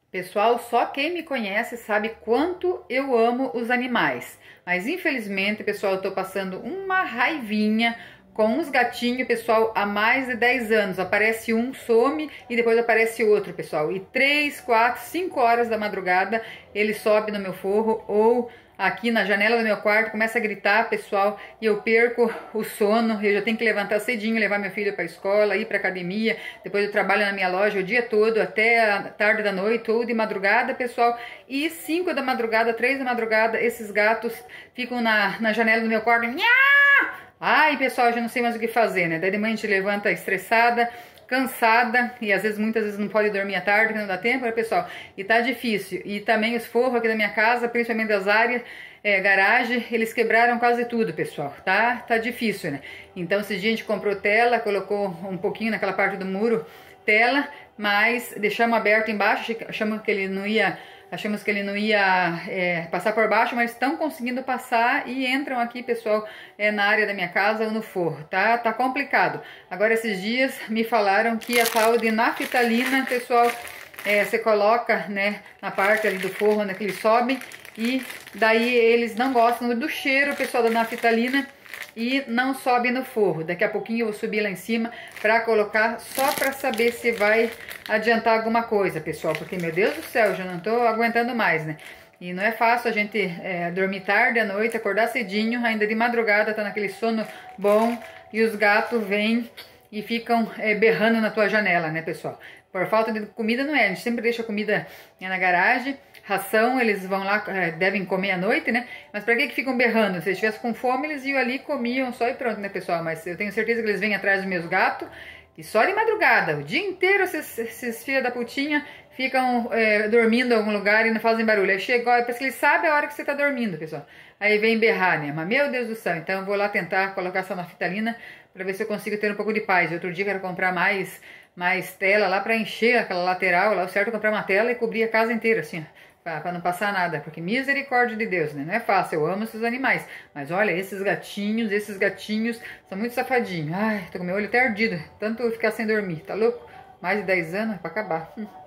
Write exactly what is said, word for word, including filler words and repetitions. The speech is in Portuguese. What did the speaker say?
Pessoal, só quem me conhece sabe quanto eu amo os animais. Mas infelizmente, pessoal, eu tô passando uma raivinha com uns gatinhos, pessoal, há mais de dez anos. Aparece um, some e depois aparece outro, pessoal. E três, quatro, cinco horas da madrugada ele sobe no meu forro ou aqui na janela do meu quarto, começa a gritar, pessoal, e eu perco o sono. Eu já tenho que levantar cedinho, levar meu filho para a escola, ir para academia. Depois eu trabalho na minha loja o dia todo, até a tarde da noite ou de madrugada, pessoal. E cinco da madrugada, três da madrugada, esses gatos ficam na, na janela do meu quarto. Nha! Ai, pessoal, eu já não sei mais o que fazer, né? Daí de manhã a gente levanta estressada, cansada, e às vezes, muitas vezes não pode dormir à tarde, que não dá tempo, né, pessoal? E tá difícil. E também os forros aqui da minha casa, principalmente das áreas, é, garagem, eles quebraram quase tudo, pessoal. Tá, tá difícil, né? Então, esses dias a gente comprou tela, colocou um pouquinho naquela parte do muro, tela, mas deixamos aberto embaixo, achamos que ele não ia... Achamos que ele não ia é, passar por baixo, mas estão conseguindo passar e entram aqui, pessoal, é, na área da minha casa ou no forro, tá? Tá complicado. Agora, esses dias me falaram que a tal de naftalina, pessoal, é, você coloca, né, na parte ali do forro, onde eles sobem, e daí eles não gostam do cheiro, pessoal, da naftalina, e não sobe no forro. Daqui a pouquinho eu vou subir lá em cima para colocar, só para saber se vai adiantar alguma coisa, pessoal, porque, meu Deus do céu, já não tô aguentando mais, né? E não é fácil a gente é, dormir tarde à noite, acordar cedinho, ainda de madrugada, tá naquele sono bom, e os gatos vêm e ficam é, berrando na tua janela, né, pessoal? Por falta de comida não é, a gente sempre deixa a comida na garagem, ração, eles vão lá, devem comer à noite, né? Mas pra que que ficam berrando? Se eles estivessem com fome, eles iam ali, comiam só e pronto, né, pessoal? Mas eu tenho certeza que eles vêm atrás dos meus gatos e só de madrugada, o dia inteiro esses, esses filhos da putinha ficam é, dormindo em algum lugar e não fazem barulho. Aí chega, olha, parece que eles sabem a hora que você tá dormindo, pessoal. Aí vem berrar, né? Mas meu Deus do céu, então eu vou lá tentar colocar essa naftalina pra ver se eu consigo ter um pouco de paz. Outro dia eu quero comprar mais, mais tela lá pra encher aquela lateral, lá o certo é comprar uma tela e cobrir a casa inteira, assim, ó. Para não passar nada, porque misericórdia de Deus, né? Não é fácil, eu amo esses animais. Mas olha, esses gatinhos, esses gatinhos são muito safadinhos. Ai, tô com meu olho até ardido, tanto eu ficar sem dormir, tá louco? Mais de dez anos é pra acabar. Hum.